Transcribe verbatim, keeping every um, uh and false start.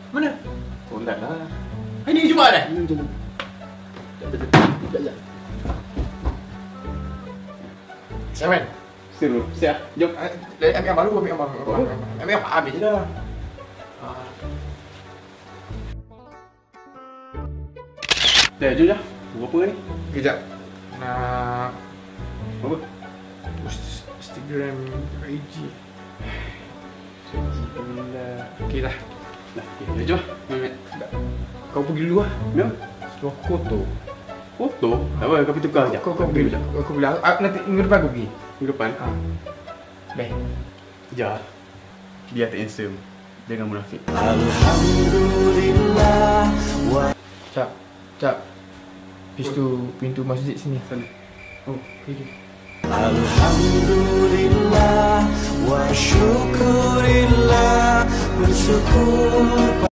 Mana? Solat lah. Ini Jumaat dah? Ini Jumaat. Siap kan? Siap bro, siap. Jom. Ambil gambar dulu, ambil gambar. Ambil gambar, habis je dah. Dah, jom je. Berapa ni? Kejap. Nak Berapa? Instagram I G. Suci pula. Okey dah. Dah, okey. Jom lah. Kau pergi dulu lah. Jom. Suruh foto. Foto? Tak apa, kau pergi tukar sekejap. Kau kau pergi dulu. Aku bilang nanti minggu depan aku pergi. Minggu depan? Ha. Baik. Sekejap. Biar tak handsome. Jangan munafik. Alhamdulillah. Cak. Cak. Pintu pintu masjid sini. Sana. Oh, pergi. Alhamdulillah wa syukurillah, bersyukur